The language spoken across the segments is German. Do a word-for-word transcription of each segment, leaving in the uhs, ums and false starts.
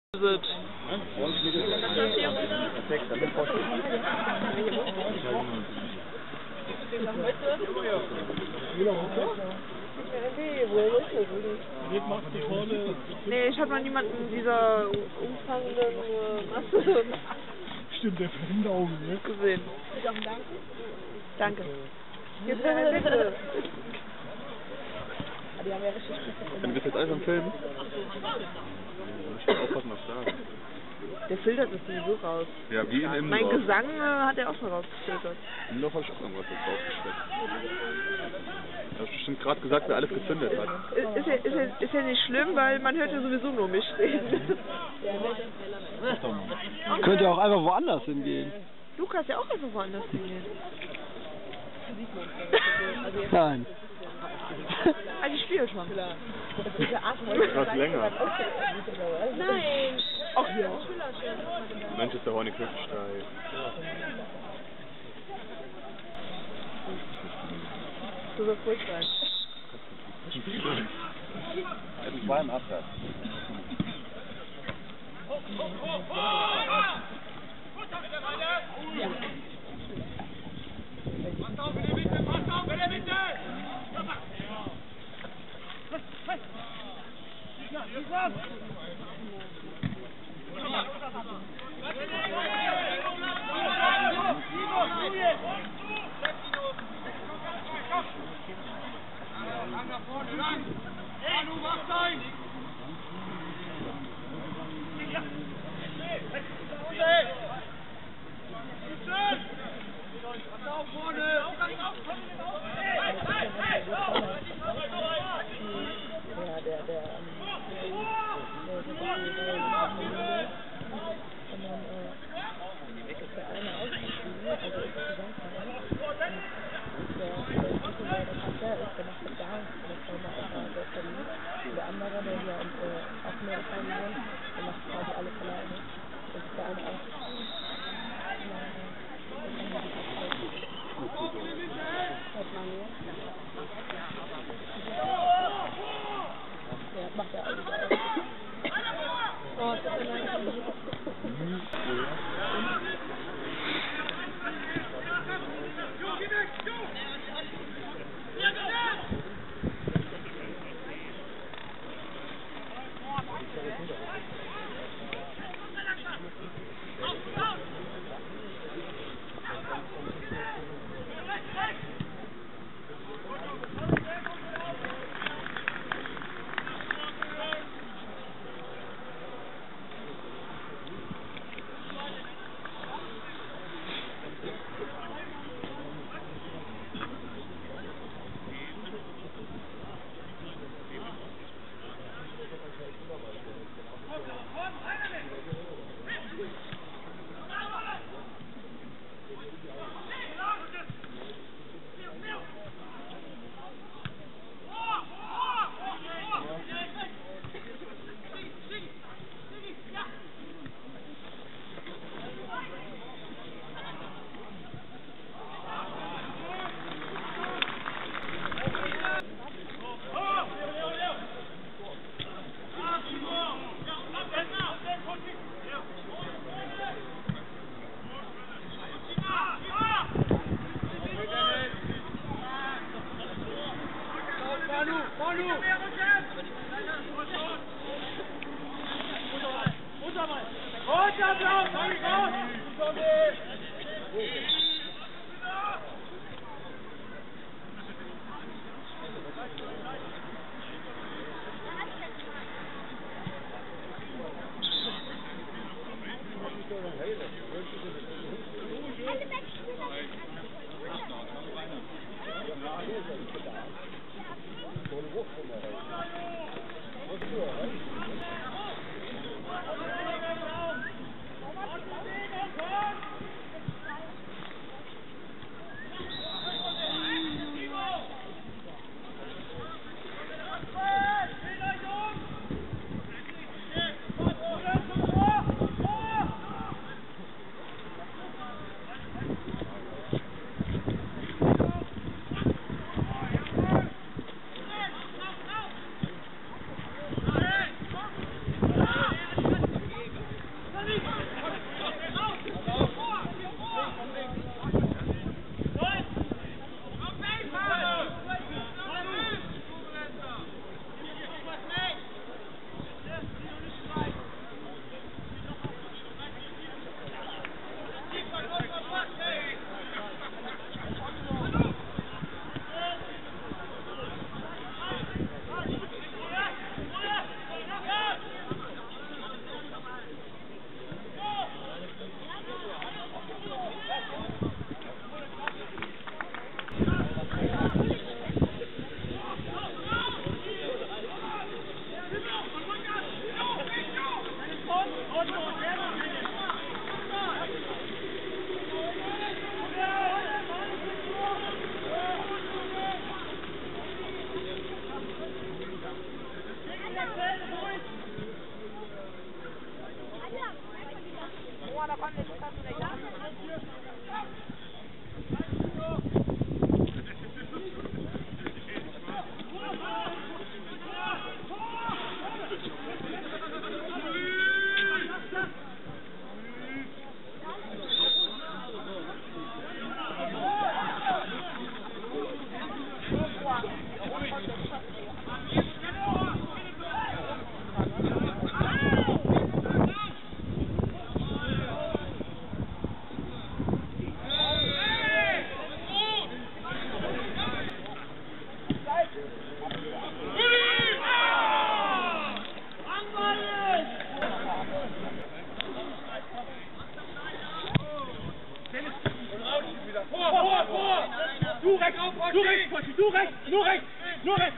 Wird. Nee, ich habe noch niemanden dieser umfangenden äh, Masse Stimmt, der Verhinderung, ne? gesehen. Danke. Jetzt wäre ein Bitte. Können wir das jetzt alles am Film? Ich muss aufpassen, was sagen. Der filtert das sowieso raus. Ja, wie in Innen Mein drauf. Gesang äh, hat er auch schon rausgefiltert. Innen drauf habe ich auch irgendwas jetzt rausgeschreckt. Du hast bestimmt gerade gesagt, wer alles gezündet hat. Ist, ist, ja, ist, ja, ist ja nicht schlimm, weil man hört ja sowieso nur mich reden. Könnte auch einfach woanders hingehen. Du kannst ja auch einfach woanders hingehen. Nein. Also ich spiele schon. Etwas länger. Nein. Ach ja. Manchester Hornig Hüftsteig. Du sollst ruhig sein. Es war im Absatz. drauf an, welche Karte der Jahr hat. Du rechts, du rechts, du rechts, du rechts, du rechts.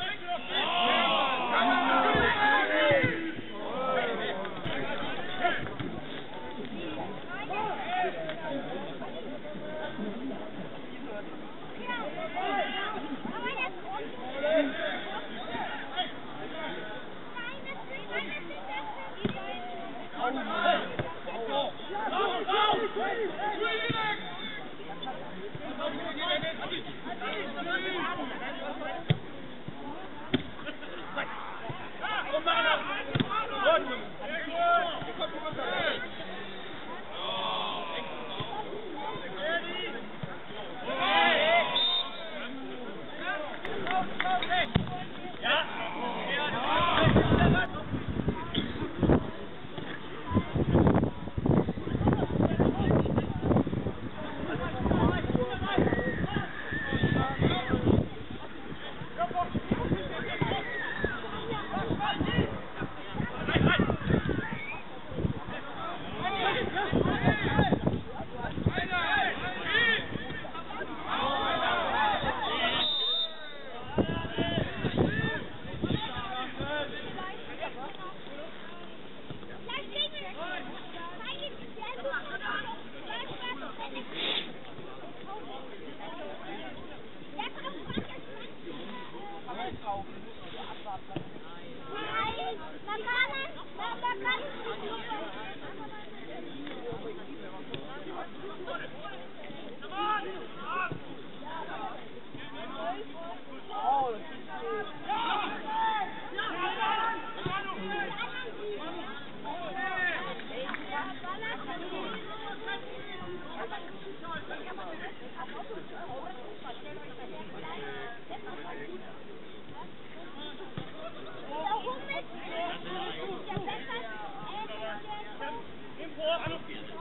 Vor,